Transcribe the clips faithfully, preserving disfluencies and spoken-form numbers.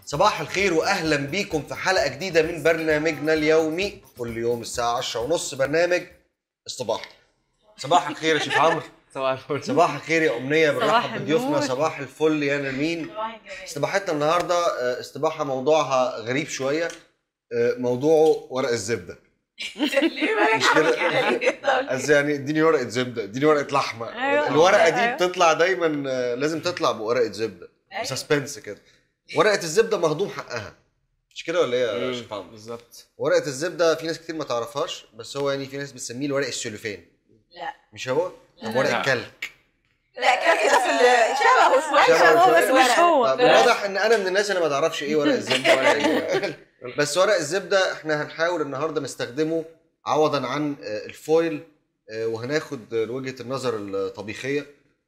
صباح الخير واهلا بيكم في حلقه جديده من برنامجنا اليومي كل يوم الساعه عشرة ونص برنامج الصباح. صباح الخير يا شيخ عمرو. صباح الفل. صباح الخير يا امنيه. بنرحب بضيوفنا. صباح الفل يا نرمين. استباحتنا النهارده استباحه موضوعها غريب شويه، موضوعه ورق الزبده. ليه بقى كده؟ يعني اديني ورقه زبده، اديني ورقه لحمه. أيوة. الورقه دي بتطلع دايما لازم تطلع بورقه زبده. أيوة. سسبنس كده. ورقه الزبده مهضوم حقها، مش كده ولا ايه يا شيخ عمرو؟ بالظبط. ورقه الزبده في ناس كتير ما تعرفهاش، بس هو يعني في ناس بتسميه الورق السلوفان. لا مش هو؟ طب ورق الكلك. لا كده كده في شبهه شويه شبهه بس مش هو. واضح ان انا من الناس اللي ما تعرفش ايه ورق الزبده ولا ايه. بس ورق الزبده احنا هنحاول النهارده نستخدمه عوضا عن الفويل، وهناخد وجهه النظر الطبيخيه.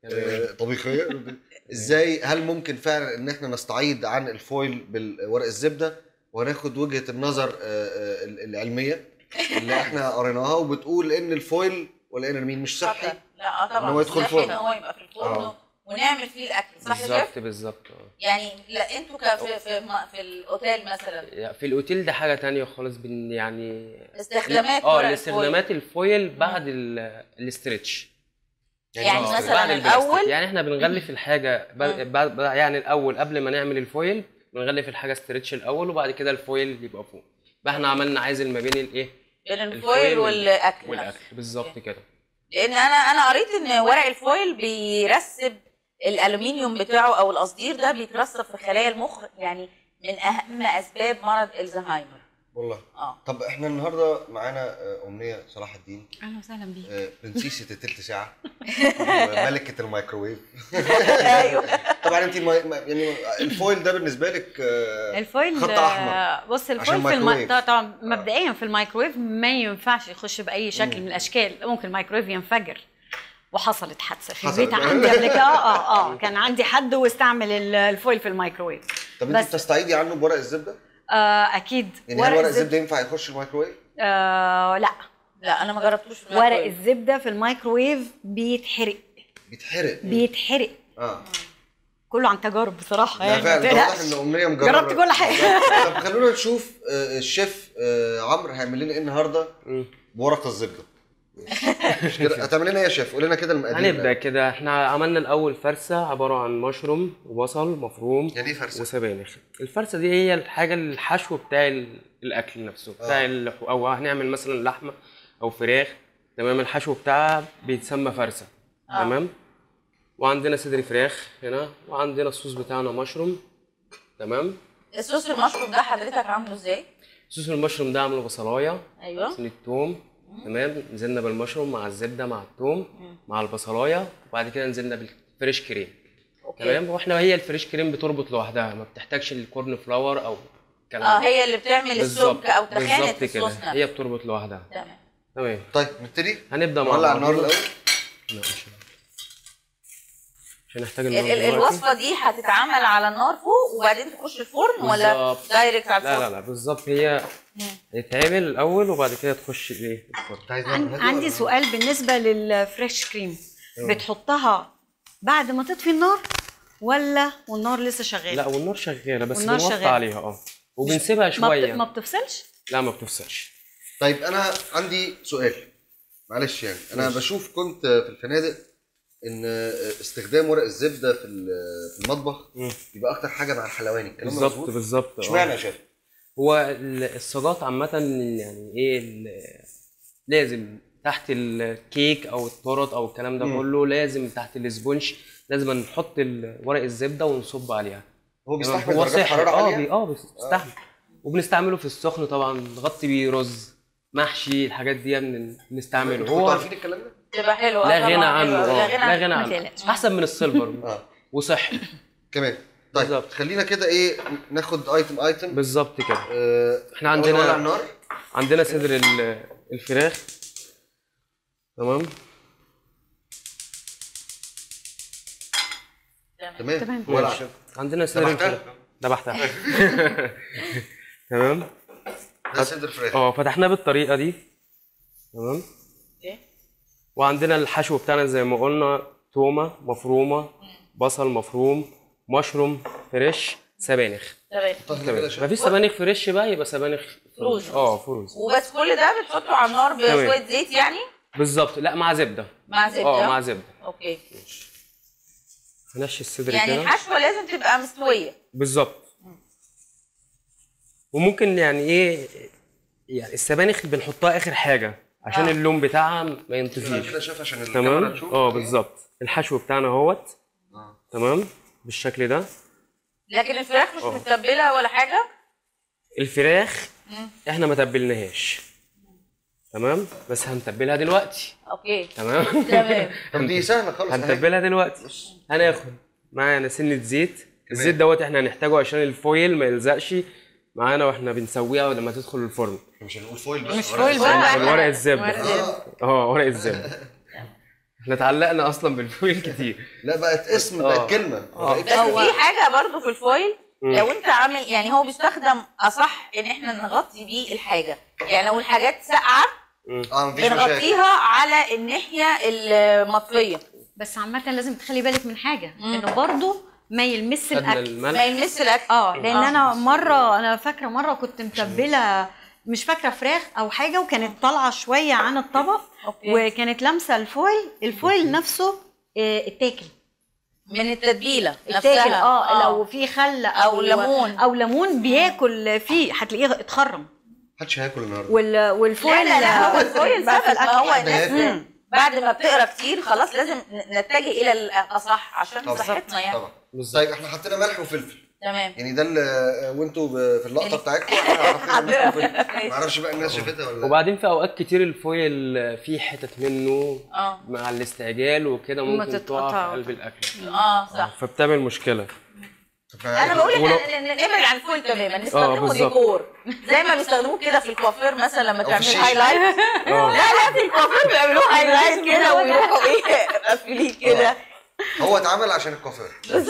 طبيخيه ازاي؟ هل ممكن فعلا ان احنا نستعيد عن الفويل بالورق الزبده؟ وهناخد وجهه النظر العلميه اللي احنا قريناها وبتقول ان الفويل ولا ان مين مش صحي. لا طبعا ان هو يدخل فرن، هو يبقى في الفرن ونعمل فيه الاكل، صح كده؟ بالظبط بالظبط. يعني لا انتوا في في في الاوتيل مثلا، في الاوتيل ده حاجه تانية خالص. بن يعني استخدامات اه استخدامات الفويل بعد الاسترتش. يعني, يعني مثلا الاول يعني احنا بنغلف الحاجه بعد، يعني الاول قبل ما نعمل الفويل بنغلف الحاجه استرتش الاول وبعد كده الفويل يبقى فوق. بقى احنا عملنا عازل ما بين الايه؟ بين الفويل والاكل والاكل بالظبط كده. لان انا انا قريت ان ورق الفويل بيرسب الالومنيوم بتاعه او القصدير ده بيترسب في خلايا المخ، يعني من اهم اسباب مرض الزهايمر. والله اه. طب احنا النهارده معانا امنيه صلاح الدين. اهلا وسهلا بيك. برنسيسه التلت ساعه. ملكه الميكروويف. ايوه. طبعا انت يعني الفويل ده بالنسبه لك الفويل خط احمر. بص الفويل في الم... طبعا مبدئيا في الميكروويف ما ينفعش يخش باي شكل مم. من الاشكال. ممكن الميكروويف ينفجر، وحصلت حادثه في البيت عندي قبل كده. اه اه اه كان عندي حد واستعمل الفويل في الميكروويف. طب انت بتستعيدي عنه بورق الزبده؟ آه اكيد. يعني هل ورق الزبده ينفع يخش الميكروويف؟ آه لا لا انا ما جربتوش في الميكروويف. ورق الزبده في الميكروويف بيتحرق. بيتحرق بيتحرق اه كله عن تجارب بصراحه. يعني فعلا واضح ان امنيه مجربه. جربت كل حاجه. طب خلونا نشوف الشيف عمرو هيعمل لنا ايه النهارده بورق الزبده. مش كده؟ هتعمل لنا ايه يا شيف؟ قول لنا كده المقادير. هنبدا كده. احنا عملنا الاول فرسه عباره عن مشروم وبصل مفروم يعني ايه فرسه؟ وسبانخ. الفرسه دي هي الحاجه الحشو بتاع الاكل نفسه بتاع آه. او هنعمل مثلا لحمه او فراخ، تمام. الحشو بتاعها بيتسمى فرسه. آه. تمام. وعندنا صدر فراخ هنا، وعندنا الصوص بتاعنا مشروم. تمام. الصوص المشروم ده حضرتك عامله ازاي؟ صوص المشروم ده عامله بصلايه، ايوه، سنه توم، تمام. نزلنا بالمشروم مع الزبده مع الثوم مع البصلايه، وبعد كده نزلنا بالفريش كريم. أوكي. تمام. واحنا هي الفريش كريم بتربط لوحدها، ما بتحتاجش الكورن فلاور او كلام. اه هي اللي بتعمل السمك او تخانه الصوص نفسه، هي بتربط لوحدها. تمام تمام. طيب نبتدي. هنبدا مع نولع النار الاول. لا مش مش هنحتاج النار. الوصفه دي هتتعمل على النار فوق وبعدين تخش الفرن ولا دايركت على الفرن؟ لا لا لا بالظبط، هي هيتعمل الاول وبعد كده تخش الايه الفرن. عندي سؤال بالنسبه للفريش كريم. بتحطها بعد ما تطفي النار ولا والنار لسه شغاله؟ لا والنار شغاله بس بنوطي عليها اه وبنسيبها شويه. ما بتفصلش؟ لا ما بتفصلش. طيب انا عندي سؤال معلش، يعني انا مش. بشوف كنت في الفنادق ان استخدام ورق الزبده في في المطبخ يبقى اكتر حاجه مع الحلواني. بالظبط بالظبط. اشمعنى يا شيف؟ هو الصاجات عامه يعني ايه لازم تحت الكيك او التورت او الكلام ده كله، لازم تحت الاسبونج لازم نحط ورق الزبده ونصب عليها. هو بيستحمل درجات حراره عاليه؟ اه بيستحمل. وبنستعمله في السخن طبعا، نغطي بيه رز محشي، الحاجات دي بنستعمله. هو عارفين الكلام ده؟ تبقى حلوه. لا غنى عنه. لا غنى عنه. احسن من السيلفر وصحي كمان. طيب بالزبط. خلينا كده ايه ناخد ايتم ايتم. بالظبط كده. اه احنا عندنا على النار. عندنا صدر الفراخ. تمام تمام تمام. ولع. عندنا صدر الفراخ ذبحتها. تمام. ده صدر فراخ. اه فتحناه بالطريقه دي. تمام. وعندنا الحشو بتاعنا زي ما قلنا تومه مفرومه، بصل مفروم، مشروم فريش، سبانخ. تمام تمام. مفيش سبانخ فريش بقى يبقى سبانخ فروز. اه فروز. وبس كل ده بتحطه على النار بشويه زيت يعني؟ بالظبط. لا مع زبده. مع زبده اه مع زبده. اوكي. هنشي الصدر يعني كده. الحشوه لازم تبقى مستويه. بالظبط. وممكن يعني ايه يعني السبانخ بنحطها اخر حاجه عشان آه. اللون بتاعها ما ينطفيش. كده شايف عشان تمام. اه بالظبط. الحشو بتاعنا اهوت. آه. تمام بالشكل ده. لكن الفراخ مش أوه. متبله ولا حاجه؟ الفراخ مم. احنا ما تبلناهاش. تمام. بس هنتبلها دلوقتي. اوكي تمام. تمام. طب دي سهله خالص. هنتبلها دلوقتي. هناخد معانا سنه زيت. الزيت دوت احنا هنحتاجه عشان الفويل ما يلزقش معانا واحنا بنسويها لما تدخل الفرن. مش هنقول فويل بس مش ورق فويل الزبدة. بقى. ورق الزبده. ورق الزبدة. اه ورق الزبده. احنا اتعلقنا اصلا بالفويل كتير. لا بقت اسم، آه. بقت كلمه. آه. بقت بس كلمة. في حاجه برضو في الفويل مم. لو انت عامل يعني هو بيستخدم اصح ان احنا نغطي بيه الحاجه، يعني لو الحاجات ساقعه اه مفيش مشاكل. بنغطيها على الناحيه المطفيه. بس عامه لازم تخلي بالك من حاجه مم. انه برضو ما يلمس خدنا الاكل. ما الملح. يلمس الاكل. اه لان آه. انا مره انا فاكره مره كنت متبله مش فاكره فراخ او حاجه وكانت طالعه شويه عن الطبق أوكي. وكانت لامسه الفويل الفويل نفسه آه، اتاكل من التتبيله اتاكل نفسها. اه لو في خل او, أو ليمون. او ليمون بياكل فيه هتلاقيه اتخرم محدش هياكل النهارده. وال والفويل لا لا لا هو الفويل بقى في ثبت، ما هو الأكل. الناس مم. بعد ما بتقرا كتير خلاص لازم نتجه الى الاصح عشان طبعا. صحتنا يعني. طبعا. طيب احنا حطينا ملح وفلفل تمام. يعني ده اللي وانتوا ب- في اللقطه يعني- بتاعتكم احنا حطينا ملح وفلفل. ماشي. ما اعرفش بقى الناس شافتها ولا لا. وبعدين في اوقات كتير الفويل فيه حتت منه اه مع الاستعجال وكده ما ممكن تقع تتقطع. في قلب الاكل. اه صح. فبتعمل مشكله. طب انا بقول ولو- احنا ن- نبعد عن الفويل تماما، نستخدمه بالظبط. ديكور زي ما بيستخدموه كده في الكوافير مثلا لما أو في تعمل الشيش. هايلايت. اه لا لا في الكوافير بيعملوه هايلايت كده ويروحوا ايه مقفلين كده. هو اتعمل عشان الكوافير.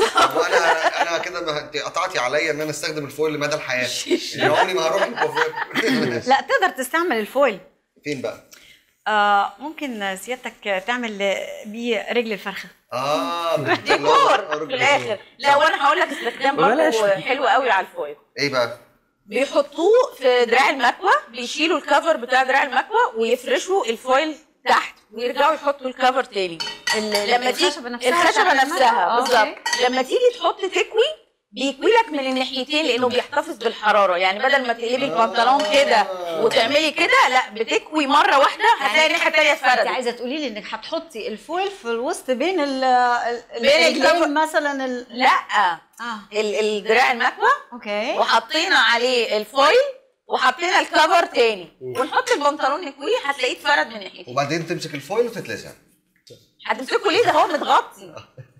وانا انا كده ما- انت قطعتي عليا ان انا استخدم الفويل لمدى الحياه. يعني عمري ما هروح الكوافير. لا تقدر تستعمل الفويل. فين بقى؟ آه ممكن سيادتك تعمل بيه رجل الفرخه. اه ديكور في الاخر. لا وانا هقول لك استخدام بلاش. برضه حلو قوي على الفويل. ايه بقى؟ بيحطوه في دراع المكوى، بيشيلوا الكفر بتاع دراع المكوى ويفرشوا الفويل تحت ويرجعوا يحطوا الكفر تاني. لما تيجي الخشبه نفسها الخشبه بتاعت نفسها المكوى. بالظبط. أوكي. لما تيجي تحط تكوي بيكوي لك من الناحيتين لانه بيحتفظ بالحراره، يعني بدل ما تقلبي البنطلون كده وتعملي كده لا بتكوي مره واحده هتلاقي الناحيه الثانيه انت اتفردت. عايزه تقولي لي انك هتحطي الفويل في الوسط بين ال ال- بين الرجلين الكفر. مثلا ال... لا اه ال- الدراع المكوى اوكي وحطينا عليه الفويل وحطينا الكفر تاني ونحط البنطلون نكويه هتلاقيه اتفرد من ناحيتين. وبعدين تمسك الفويل وتتلسع. هتمسكوا ليه ده هو متغطي.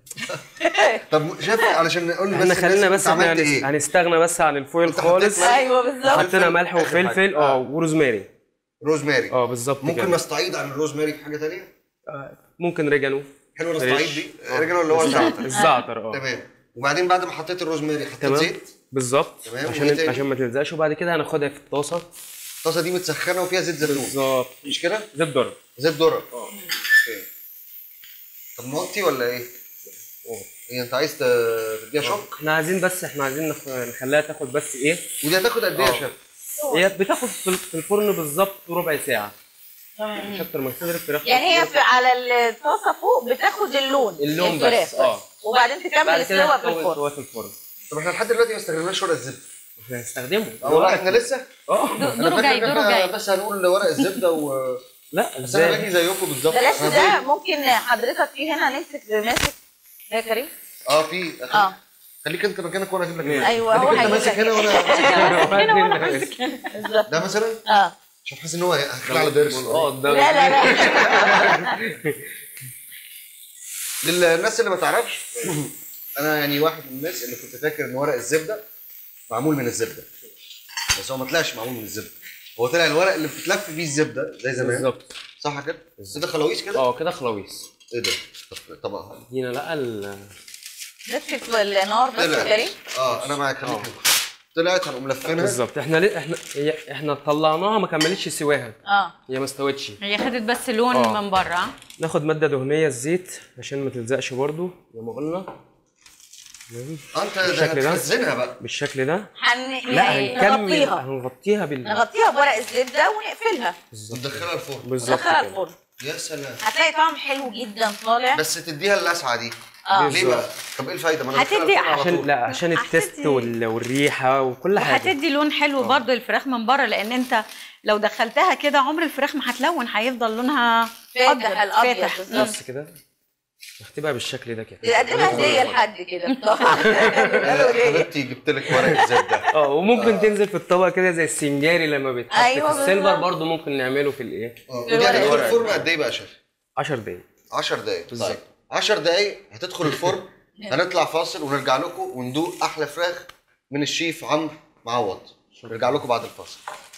طب شايف علشان نقول بس احنا خلينا الناس بس انت احنا عملت هنس- ايه؟ هنستغنى بس عن الفويل انت خالص. حطيت ملح؟ ايوه بالظبط. حطينا ملح آخر حاجة. وفلفل اه وروزماري. روزماري. اه بالظبط ممكن كده. نستعيد عن الروزماري في حاجه ثانيه؟ ممكن ريجانو. حلو نستعيد فريش. دي. آه. رجل اللي هو الزعتر. الزعتر اه تمام. وبعدين بعد ما حطيت الروزماري حطيت تمام زيت. بالظبط تمام، وإيه عشان تاني؟ عشان ما تلزقش. وبعد كده هناخدها في الطاسه. الطاسه دي متسخنه وفيها زيت زيتون. بالظبط. مش كده؟ زيت ذره. زيت ذره. اه اوكي. طب نوطي ولا ايه؟ هي انت عايز ت- تديها شوك؟ احنا عايزين بس احنا عايزين نخ- نخليها تاخد بس ايه. ودي هتاخد قد ايه يا اه. شباب؟ هي بتاخد في في الفرن بالظبط ربع ساعه. مش اكتر من صدر الفراخ. يعني هي في على الطاسه فوق بتاخد اللون اللون الفراخ بس اه. وبعدين تكمل بعد كده السوا في تسوي الفرن. سوا في الفرن. طب احنا لحد دلوقتي ما استخدمناش ورق الزبده. احنا هنستخدمه. اه والله احنا لسه؟ اه. انا دوره فاكر جاي ان دوره احنا جاي بس هنقول ورق الزبده و لا بس انا ازاي؟ باجي زيكم بالظبط. بلاش أنا ده باجي- ممكن حضرتك في هنا نمسك ماسك يا كريم. اه في اه خليك انت مكانك وانا اجيب لك ماشي. ايوه هو خليك انت ماسك هنا هيجيلك. وانا بالظبط. ده مثلا اه عشان حاسس ان هو هيخلع على ضرس. اه ده لا لا لا للناس اللي ما تعرفش انا يعني واحد من الناس اللي كنت فاكر ان ورق الزبده معمول من الزبده، بس هو ما طلعش معمول من الزبده. هو طلع الورق اللي بتتلف بيه الزبده زي زمان. بالظبط. صح كده؟ بس ده خلاويص كده؟ اه كده خلاويص. ايه ده؟ طب طبعا هنا لا ال نطفي النار بس يا طلعت. كريم. اه انا معاك خليك اه. طلعت هنقوم لفينها. بالظبط. احنا ليه احنا هي احنا طلعناها ما كملتش سواها. اه هي ما استوتش. هي خدت بس لون اه. من بره. ناخد ماده دهنيه الزيت عشان ما تلزقش برضو زي ما قلنا. انت ده بالشكل ده. هتخزنها بقى بالشكل ده. هن... لا هنكمل نغطيها هنغطيها بال نغطيها بورق الزبده ونقفلها ندخلها الفرن. بالظبط ندخلها كده. الفرن. يا سلام. هتلاقي طعم حلو جدا طالع. بس تديها اللسعه دي. اه ليه بقى؟ طب ايه الفايده؟ ما انا هتدي بدخلها الفرن على عشان طول. لا عشان التست هتدي- وال- والريحه وكل حاجه. وهتدي لون حلو برضو الفراخ من بره، لان انت لو دخلتها كده عمر الفراخ ما هتلون، هيفضل لونها فاتح الابيض فاتح. بالظبط. بس كده هتبقى بالشكل ده كده. تقدمها هديه لحد كده طبعا. حبيبتي جبت لك ورق زبده. اه وممكن تنزل في الطبق كده زي السنجاري لما بيتحط أيوة في السيلفر بالظبط. برضو ممكن نعمله في الايه ودي هتدخل الورق. الفرن قد ايه بقى يا شيخ؟ عشر دقايق. عشر دقايق. بالظبط. طيب عشر دقايق هتدخل الفرن. هنطلع فاصل ونرجع لكم وندوق احلى فراخ من الشيف عمرو معوض. نرجع لكم بعد الفاصل.